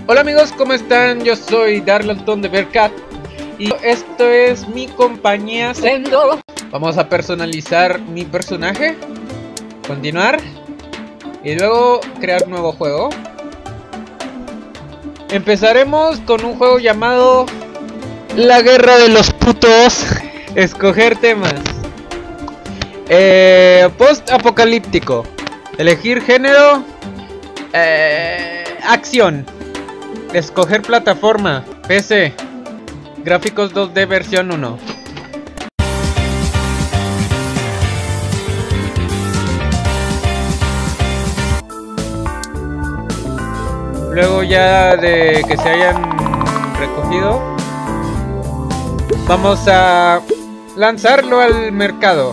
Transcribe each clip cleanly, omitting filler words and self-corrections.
Hola amigos, ¿cómo están? Yo soy Darlanton de Bearcat y esto es mi compañía Sendo. Vamos a personalizar mi personaje, continuar y luego crear nuevo juego. Empezaremos con un juego llamado La Guerra de los Putos. Escoger temas. Post apocalíptico. Elegir género. Acción. Escoger plataforma. PC. Gráficos 2D versión 1. Luego ya de que se hayan recogido, vamos a lanzarlo al mercado.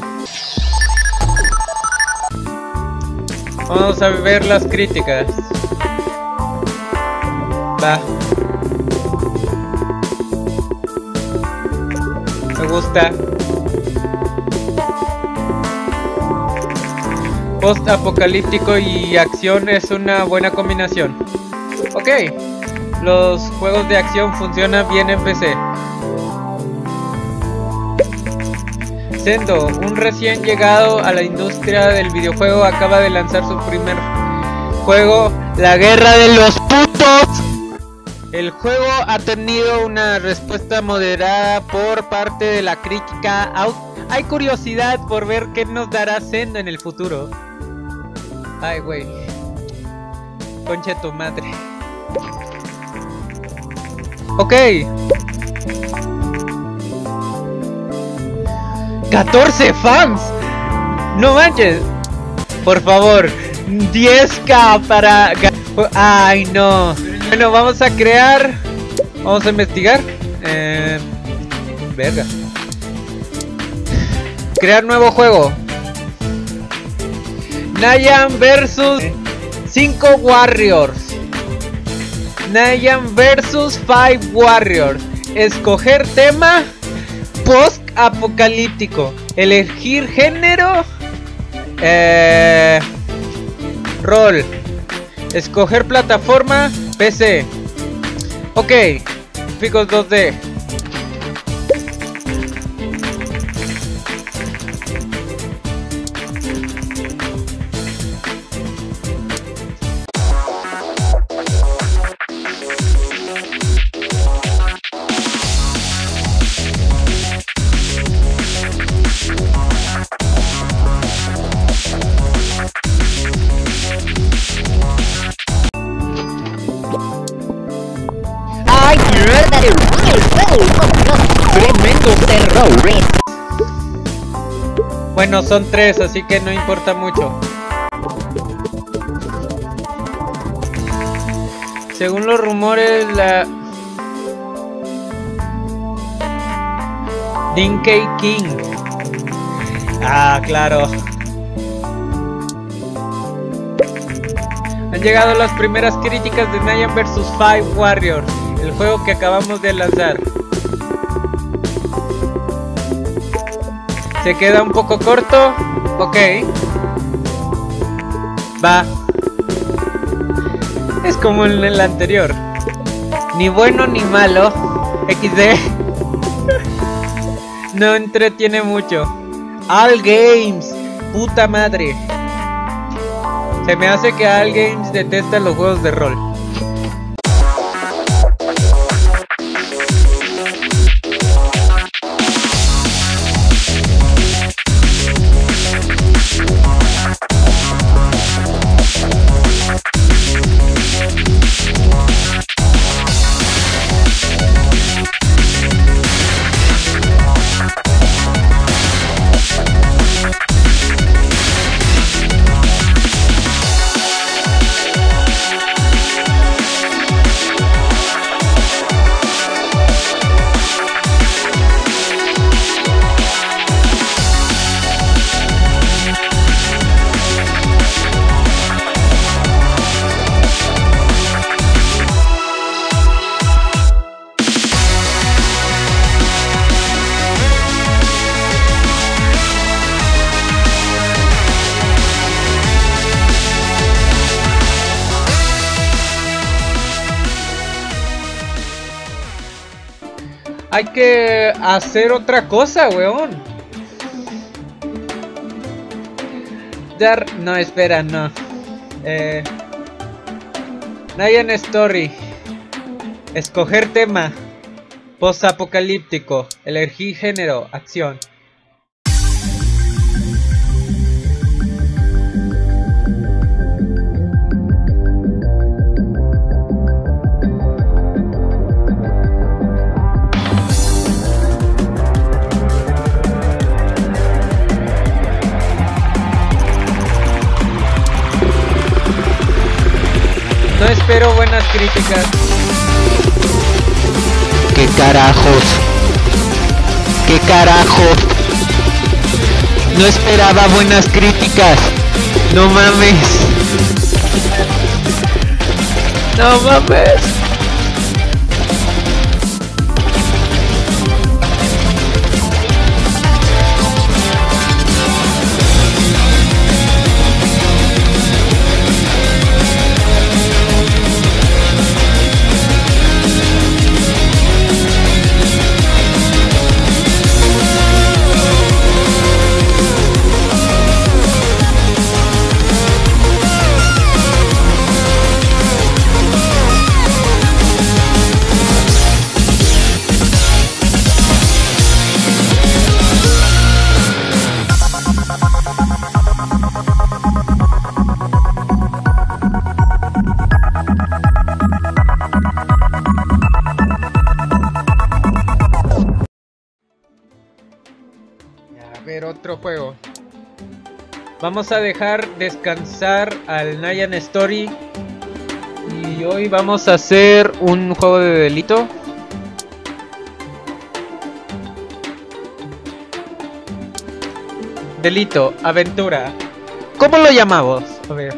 Vamos a ver las críticas. Va. Me gusta. Post apocalíptico y acción es una buena combinación. Ok, los juegos de acción funcionan bien en PC. Sendo, un recién llegado a la industria del videojuego, acaba de lanzar su primer juego, La Guerra de los Putos. El juego ha tenido una respuesta moderada por parte de la crítica. Hay curiosidad por ver qué nos dará Sendo en el futuro. Ay, güey. Concha tu madre. Ok. 14 fans. No manches. Por favor. 10k para... Ay, no. Bueno, vamos a crear. Vamos a investigar. Verga. Crear nuevo juego. Nayan versus 5 Warriors. Nayan versus 5 Warriors. Escoger tema. Post apocalíptico. Elegir género. Rol. Escoger plataforma. PC. Ok. Gráficos 2D. Tremendo terror. Bueno, son 3, así que no importa mucho. Según los rumores, la Dinky King. Ah, claro. Han llegado las primeras críticas de Nayan vs 5 Warriors, el juego que acabamos de lanzar. Se queda un poco corto. Ok. Va. Es como en el anterior. Ni bueno ni malo. XD. No entretiene mucho. All Games. Puta madre. Se me hace que All Games detesta los juegos de rol. Hay que hacer otra cosa, weón. No, espera, no. Nyan Story. Escoger tema. Post-apocalíptico. Elegir género. Acción. No espero buenas críticas. ¿Qué carajos? ¿Qué carajos? No esperaba buenas críticas. No mames. No mames. A ver, otro juego. Vamos a dejar descansar al Nyan Story. Y hoy vamos a hacer un juego de delito. Delito, aventura. ¿Cómo lo llamamos? A ver.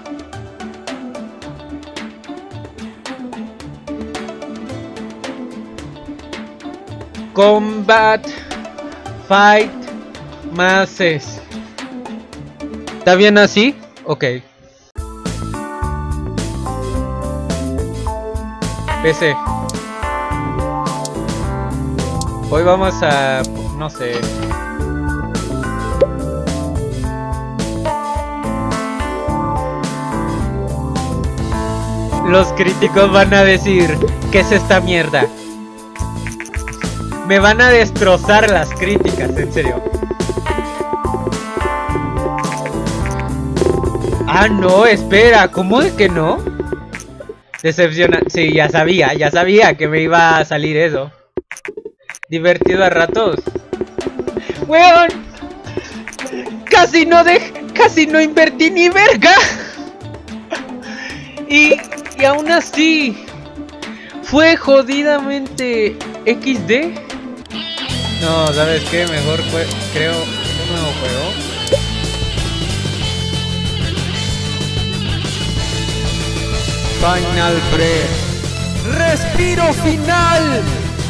Combat Fight Masses. ¿Está bien así? Ok. PC. Hoy vamos a... no sé. Los críticos van a decir, ¿qué es esta mierda? Me van a destrozar las críticas, en serio. Ah, no, espera, ¿cómo de que no? Decepciona. Sí, ya sabía que me iba a salir eso. Divertido a ratos. ¡Weón! Casi no invertí ni verga. Y aún así fue jodidamente XD. No, ¿sabes qué? Mejor creo un nuevo juego. Final Breath. ¡Respiro final!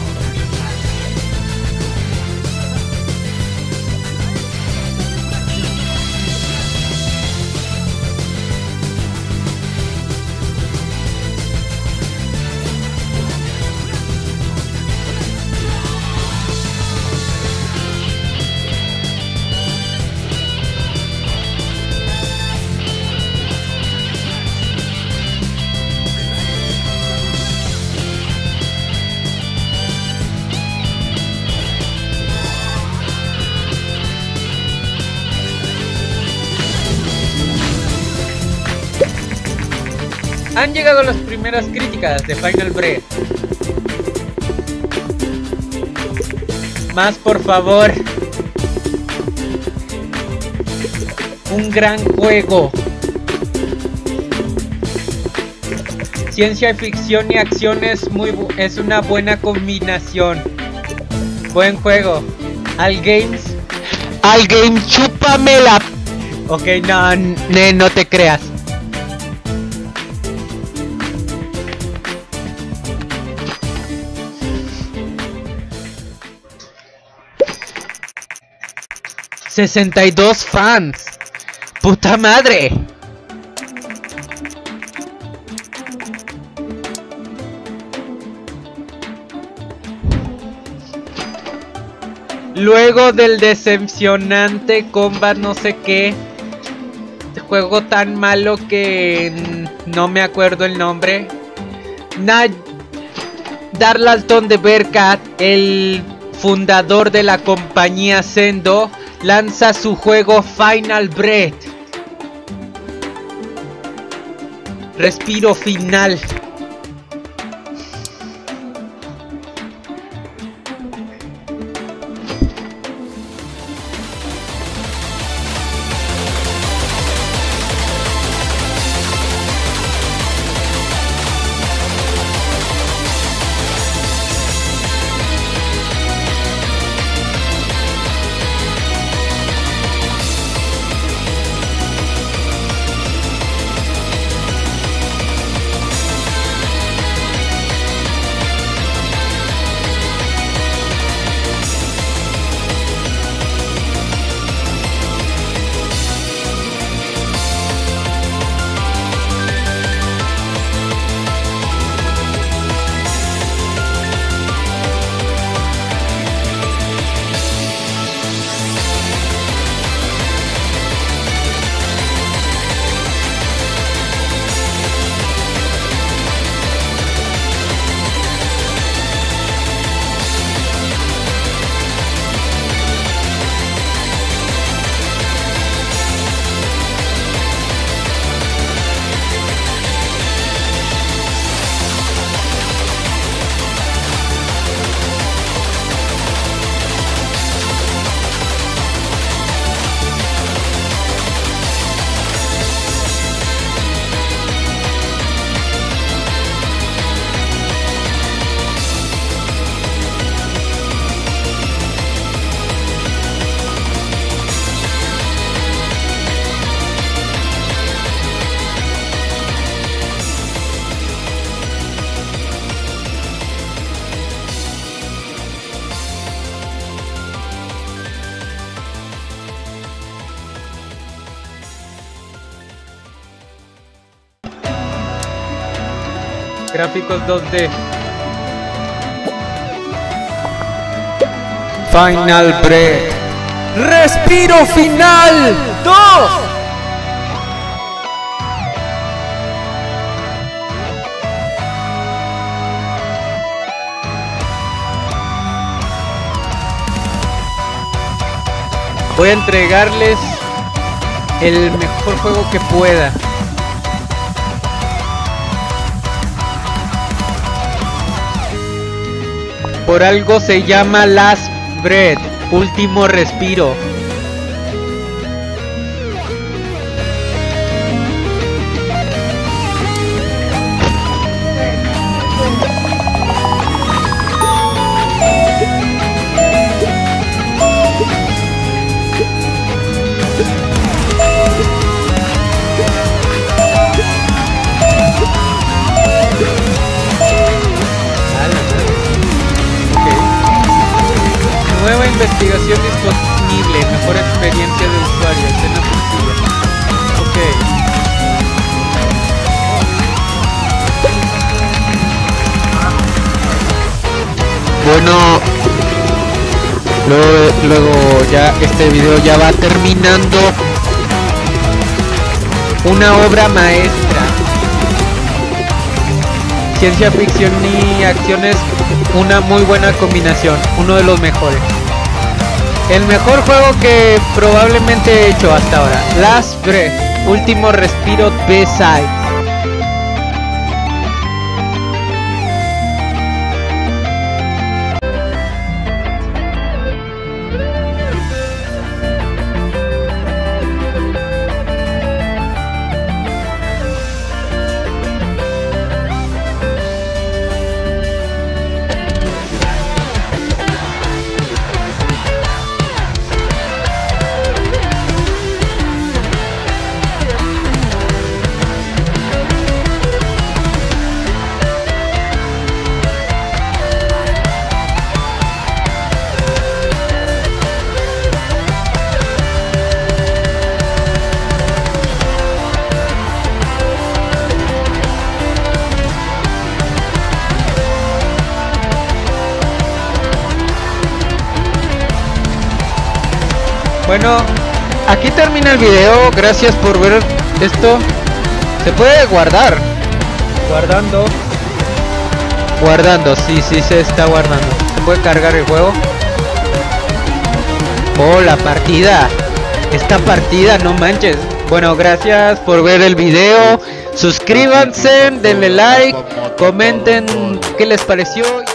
Han llegado las primeras críticas de Final Breath. Más, por favor. Un gran juego. Ciencia ficción y acción es una buena combinación. Buen juego. Al Games, chúpamela. Ok, no te creas. ¡62 fans! ¡Puta madre! Luego del decepcionante Combat no sé qué, juego tan malo que no me acuerdo el nombre, Darlalton de Berkat, el fundador de la compañía Sendo, lanza su juego Final Breath. Respiro final. Gráficos 2D. Final Breath. Respiro final 2. Voy a entregarles el mejor juego que pueda. Por algo se llama Last Breath, último respiro. Nueva investigación disponible, mejor experiencia de usuario, escena sencilla. Ok. Bueno, luego ya este video ya va terminando. Una obra maestra. Ciencia ficción y acción es una muy buena combinación, uno de los mejores. El mejor juego que probablemente he hecho hasta ahora. Last Breath, último respiro B-Side. Bueno, aquí termina el video. Gracias por ver esto. Se puede guardar. Guardando, sí, se está guardando. Se puede cargar el juego. Oh, la partida. Esta partida, no manches. Bueno, gracias por ver el video. Suscríbanse, denle like, comenten qué les pareció.